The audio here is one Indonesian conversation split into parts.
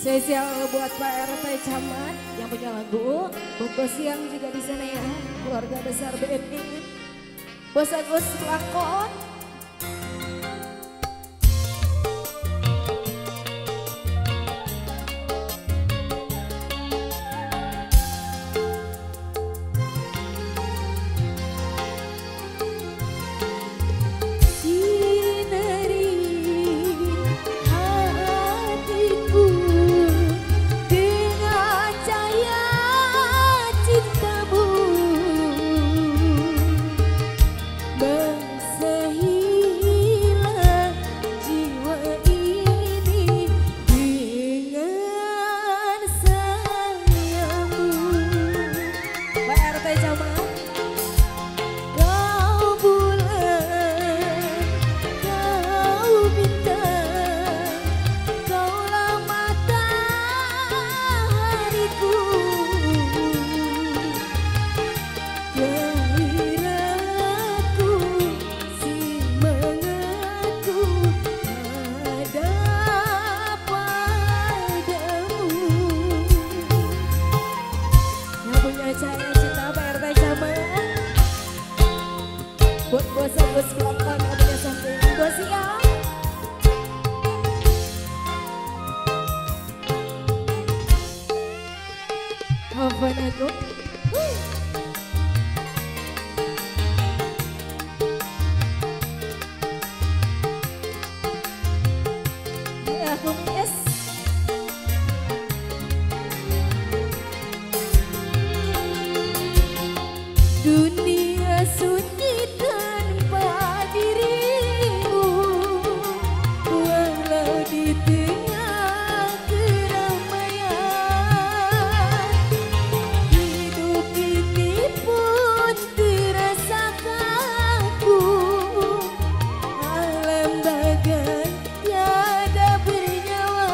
Spesial buat Pak RT Camat yang punya lagu, buat bos yang juga di sana ya, keluarga besar BNI, Bos Agus Lakon. Buat bos Agus Lakon yang punya samping bos siang. Hafan aku. Ya aku yes. Dunia sunyi tanpa dirimu, walau di tengah keramaian. Hidup ini pun terasa kaku, alam bagai tiada bernyawa.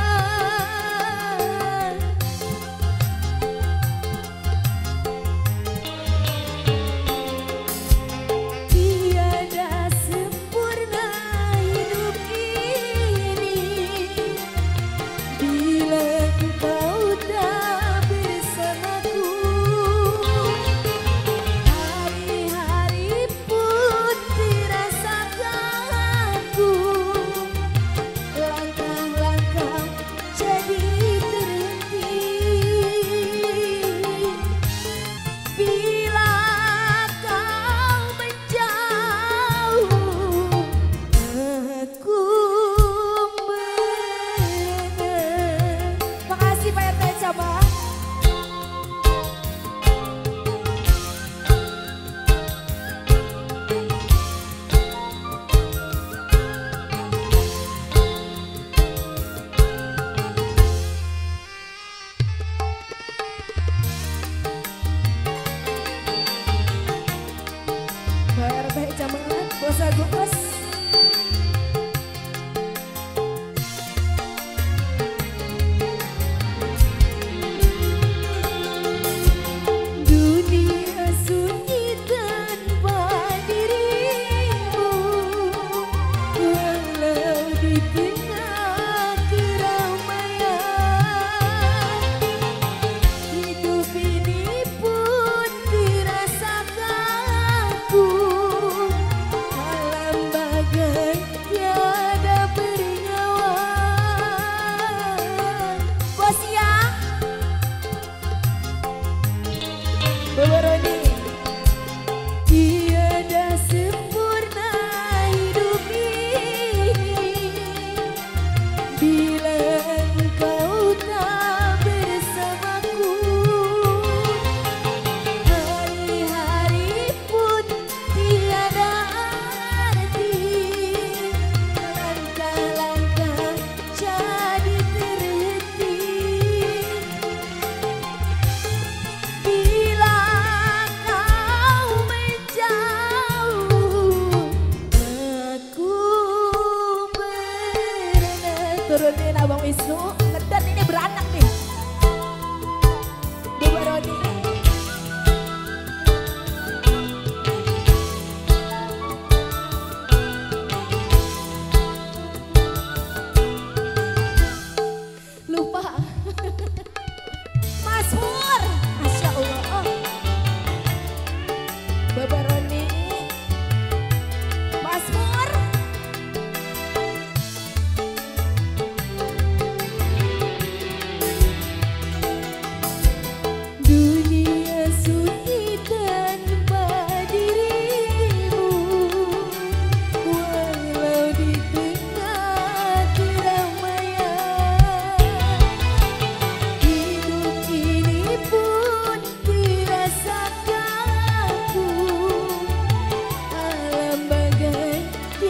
Tiada sempurna hidup ini bila engkau tak bersamaku. Hari-hari pun terasa kaku, langkah-langkah jadi terhenti. Bila kau menjauh, aku merana. Makasih Pak RT Camat. Pak RT Camat, Bos Agus. Dunia sunyi tanpa dirimu, walau di tengah keramaian. Hidup ini pun terasa kaku, alam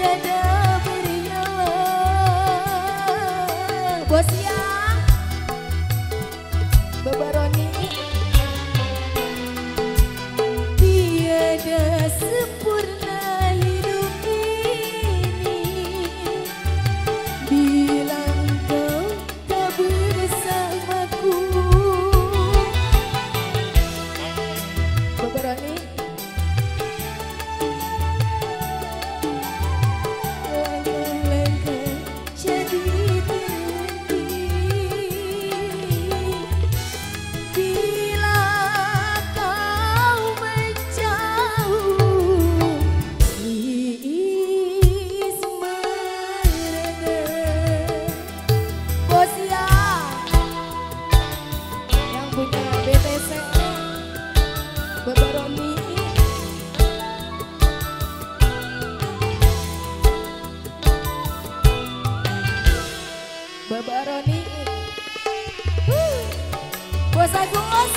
tiada bernyawa. Bos yang Bapak Roni, tiada sempurna hidup ini bila engkau tak bersamaku. Bapak Roni, Bapak Roni, Bos Agus,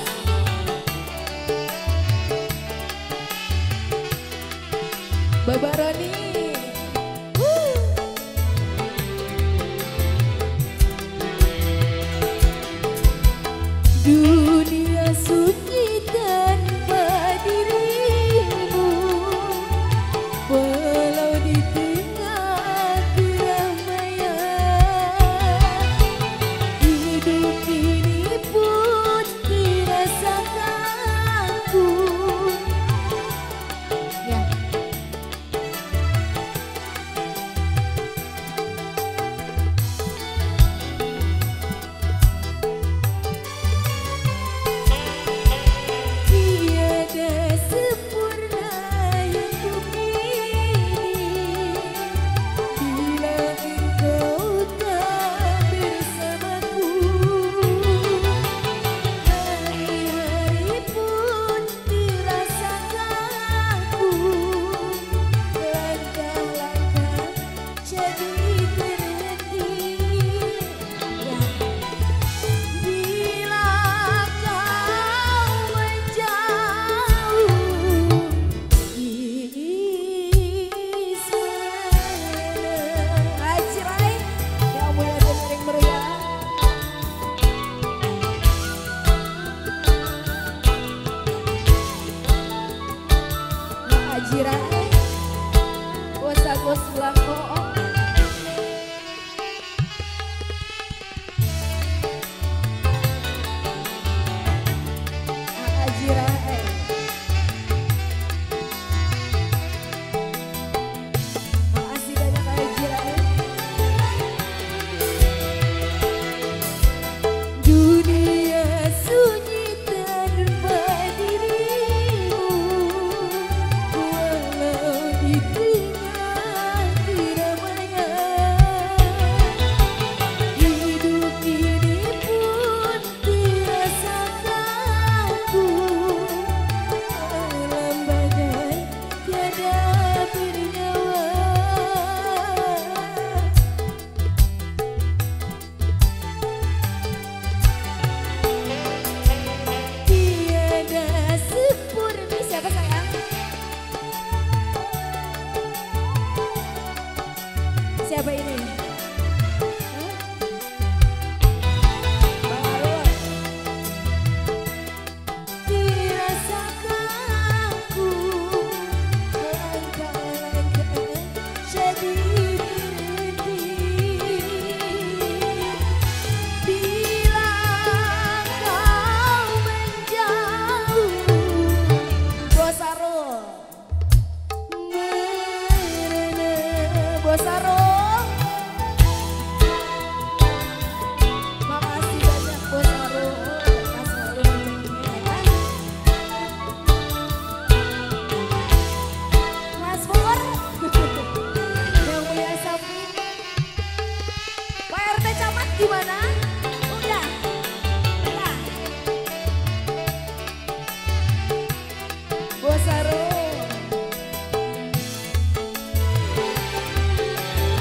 Bapak Roni, dunia sunyi tanpa dirimu, walau di tengah keramaian, hidup ini pun dirasakan ku. Ya. Tiada sempurna hidup ini bila engkau tak bersamaku. Hari-hari pun dirasakanku, langkah-langkah jadi terhenti. Ya. Bila kau menjauh di sana. Acirai yang mulia dan sering meriah. Acirai Bos Agus Blanco. Acirai makasih banyak Acirai. Dunia sunyi tanpa dirimu, walau di tengah keramaian, hidup ini pun dirasakanku, alam bagai tiada bernyawa. Tiada sempurna. Siapa sayang? Siapa ini? Hah? Bang Arul. Dirasakanku, langkah-langkah jadi terhenti bila kau menjauh. Bos Arul, merana Bos Arul. Makasih banyak Bos Arul. Mas Arul rezekinya ya. Mas Pur, yang mulia Sapi. Pak RT Camat gimana? Udah? Udah? Bos Arul.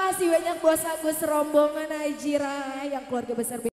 kasih banyak Bos Agus rombongan Ajira yang keluarga besar